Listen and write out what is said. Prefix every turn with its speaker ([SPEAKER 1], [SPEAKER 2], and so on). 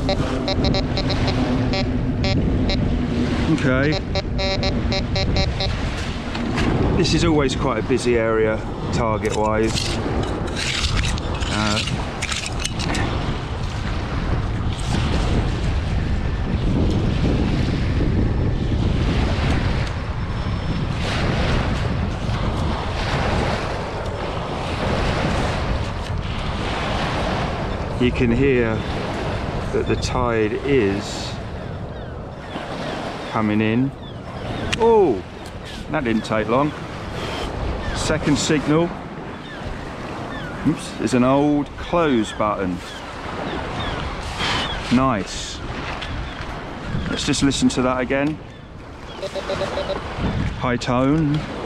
[SPEAKER 1] Okay. This is always quite a busy area, target-wise. You can hear that the tide is coming in. Oh, that didn't take long. Second signal. Oops, there's an old close button. Nice. Let's just listen to that again. High tone.